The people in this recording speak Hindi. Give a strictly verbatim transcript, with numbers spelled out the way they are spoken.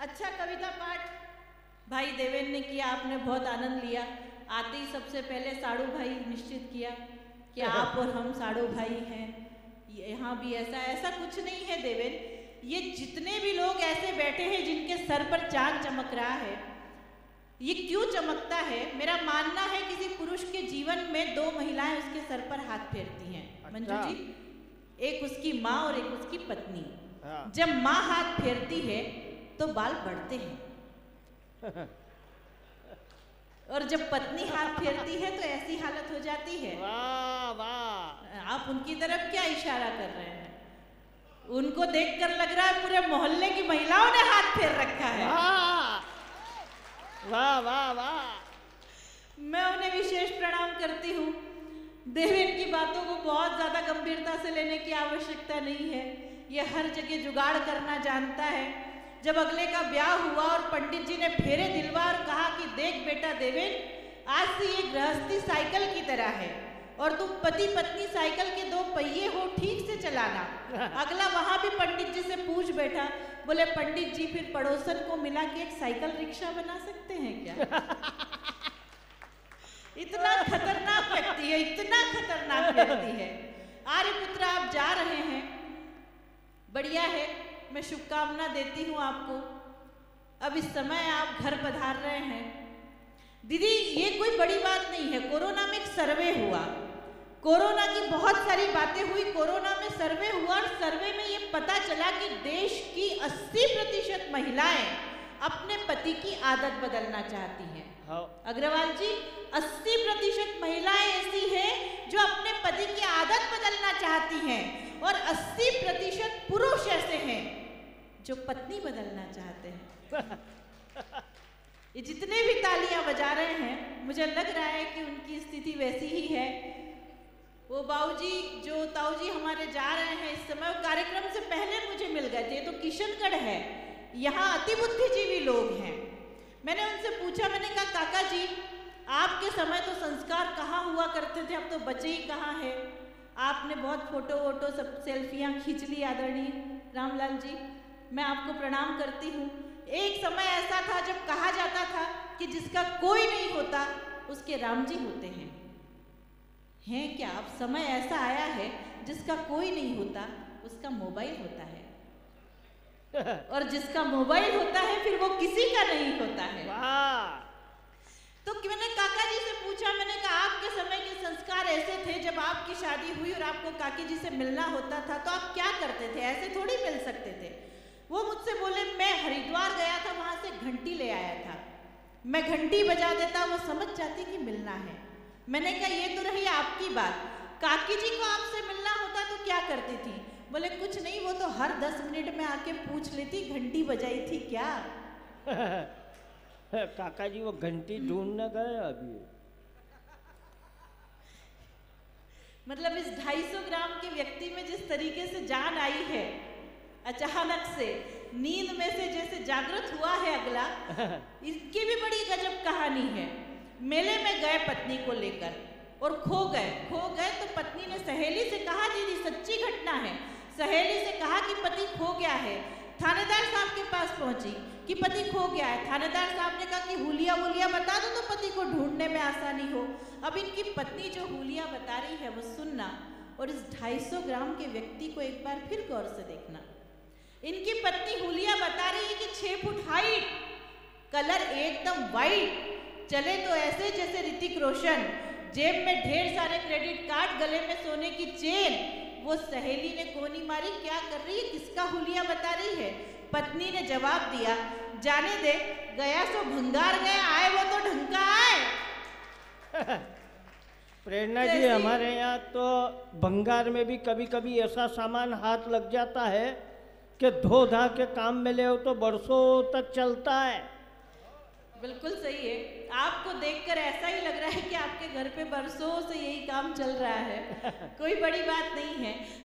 अच्छा कविता पाठ भाई देवेन ने किया, आपने बहुत आनंद लिया। आते ही सबसे पहले साड़ू भाई निश्चित किया कि आप और हम साड़ू भाई हैं। यहाँ भी ऐसा ऐसा कुछ नहीं है देवेन, ये जितने भी लोग ऐसे बैठे हैं जिनके सर पर चांद चमक रहा है, ये क्यों चमकता है? मेरा मानना है किसी पुरुष के जीवन में दो महिलाएं उसके सर पर हाथ फेरती हैं। अच्छा। मंजू जी, एक उसकी माँ और एक उसकी पत्नी। हाँ। जब माँ हाथ फेरती है तो बाल बढ़ते हैं और जब पत्नी हाथ फेरती है तो ऐसी हालत हो जाती है। वाह वाह, आप उनकी तरफ क्या इशारा कर रहे हैं? उनको देखकर लग रहा है पूरे मोहल्ले की महिलाओं ने हाथ फेर रखा है। वाह वाह वाह, मैं उन्हें विशेष प्रणाम करती हूँ। देवेन की बातों को बहुत ज्यादा गंभीरता से लेने की आवश्यकता नहीं है। ये हर जगह जुगाड़ करना जानता है। जब अगले का ब्याह हुआ और पंडित जी ने फेरे दिलवा और कहा कि देख बेटा देवेन, आज से ये गृहस्थी साइकिल की तरह है और तुम पति पत्नी साइकिल के दो पहिए हो, ठीक से चलाना। अगला वहां भी पंडित जी से पूछ बैठा, बोले पंडित जी फिर पड़ोसन को मिला के एक साइकिल रिक्शा बना सकते हैं क्या? इतना खतरनाक व्यक्ति है, इतना खतरनाक व्यक्ति है। आर्यपुत्र आप जा रहे हैं, बढ़िया है, मैं शुभकामना देती हूँ आपको। अब इस समय आप घर पधार रहे हैं। दीदी ये कोई बड़ी बात नहीं है, कोरोना में एक सर्वे हुआ, कोरोना की बहुत सारी बातें हुई, कोरोना में सर्वे हुआ और सर्वे में ये पता चला कि देश की अस्सी प्रतिशत महिलाएं अपने पति की आदत बदलना चाहती हैं। हाँ। अग्रवाल जी, अस्सी प्रतिशत महिलाएं ऐसी हैं जो अपने पति की आदत बदलना चाहती हैं और अस्सी प्रतिशत पुरुष ऐसे हैं जो पत्नी बदलना चाहते हैं। ये जितने भी तालियां बजा रहे हैं, मुझे लग रहा है कि उनकी स्थिति वैसी ही है। वो बाऊजी जो ताऊजी हमारे जा रहे हैं इस समय, वो कार्यक्रम से पहले मुझे मिल गए थे। तो किशनगढ़ है, यहाँ अति बुद्धिजीवी लोग हैं। मैंने उनसे पूछा, मैंने कहा काका जी आपके समय तो संस्कार कहाँ हुआ करते थे, अब तो बचे ही कहाँ है। आपने बहुत फोटो वोटो सब सेल्फियाँ खींच ली आदरणीय रामलाल जी, मैं आपको प्रणाम करती हूँ। एक समय ऐसा था जब कहा जाता था कि जिसका कोई नहीं होता उसके राम जी होते हैं। हैं क्या? अब समय ऐसा आया है जिसका कोई नहीं होता उसका मोबाइल होता है और जिसका मोबाइल होता है फिर वो किसी का नहीं होता है। वाह। तो मैंने काका जी से पूछा, मैंने कहा आपके समय के संस्कार ऐसे थे, जब आपकी शादी हुई और आपको काकी जी से मिलना होता था तो आप क्या करते थे? ऐसे थोड़ी मिल सकते थे। वो मुझसे बोले मैं हरिद्वार गया था, वहां से घंटी ले आया था, मैं घंटी बजा देता, वो समझ जाती कि मिलना है। मैंने कहा ये तो रही आपकी बात, काकी जी को आपसे मिलना होता तो क्या करती थी? बोले कुछ नहीं, वो तो हर दस मिनट में आके पूछ लेती घंटी बजाई थी क्या। काका जी वो घंटी ढूंढने गए अभी। मतलब इस ढाई सौ ग्राम के व्यक्ति में जिस तरीके से जान आई है, अचानक से नींद में से जैसे जागृत हुआ है अगला, इसकी भी बड़ी गजब कहानी है। मेले में गए पत्नी को लेकर और खो गए खो गए तो पत्नी ने सहेली से कहा, दीदी सच्ची घटना है, सहेली से कहा कि पति खो गया है। थानेदार साहब के पास पहुंची कि पति खो गया है। थानेदार साहब ने कहा कि हुलिया हुलिया बता दो तो पति को ढूंढने में आसानी हो। अब इनकी पत्नी जो हुलिया बता रही है वो सुनना और इस ढाई सौ ग्राम के व्यक्ति को एक बार फिर गौर से देखना। इनकी पत्नी हुलिया बता रही है कि छह फुट हाइट, कलर एकदम वाइट, चले तो ऐसे जैसे ऋतिक रोशन, जेब में ढेर सारे क्रेडिट कार्ड, गले में सोने की चेन। वो सहेली ने कोनी मारी, क्या कर रही है, किसका हुलिया बता रही है? पत्नी ने जवाब दिया, जाने दे, गया सो भंगार गया, आए वो तो ढंका आए। प्रेरणा जी, हमारे यहाँ तो भंगार में भी कभी कभी ऐसा सामान हाथ लग जाता है कि धो धा के काम में ले हो तो बरसों तक चलता है। बिल्कुल सही है, आपको देखकर ऐसा ही लग रहा है कि आपके घर पे बरसों से यही काम चल रहा है। कोई बड़ी बात नहीं है।